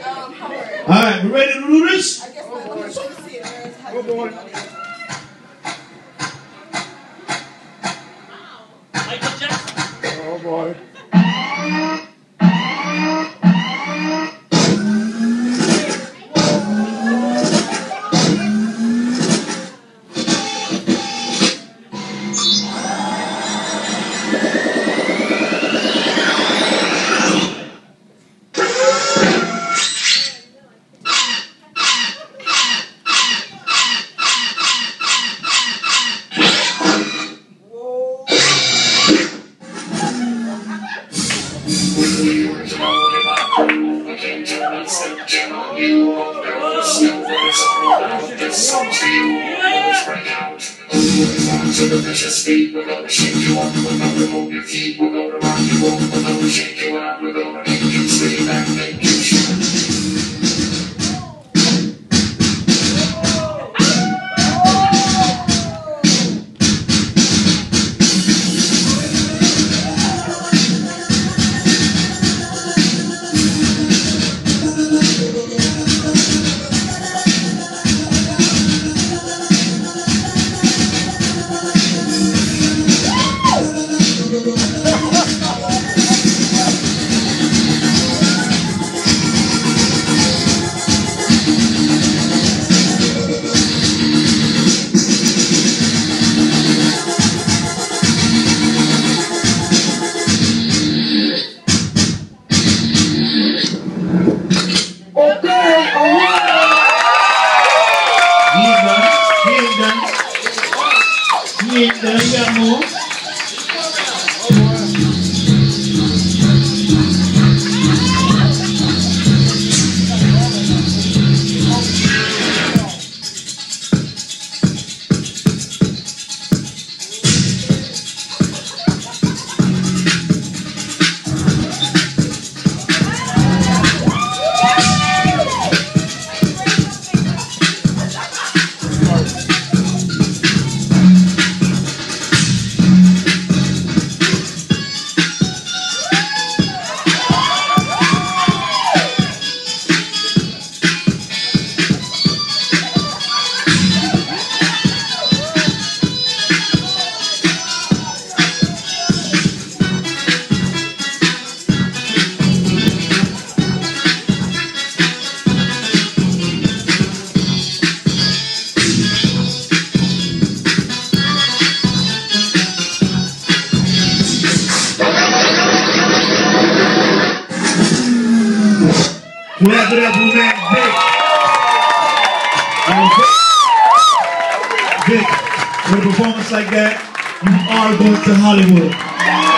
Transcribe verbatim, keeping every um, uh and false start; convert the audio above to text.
Alright, we ready to do this? Oh boy. Michael Jackson. Oh boy. To the vicious feet, we're gonna shake you up, we're gonna move your feet, we're gonna rock you up, we're gonna shake you out, we're gonna make you scream and make you shout. He ain't done, he got more. Clap it up for man Vic. Vic, with a performance like that, you are going to Hollywood.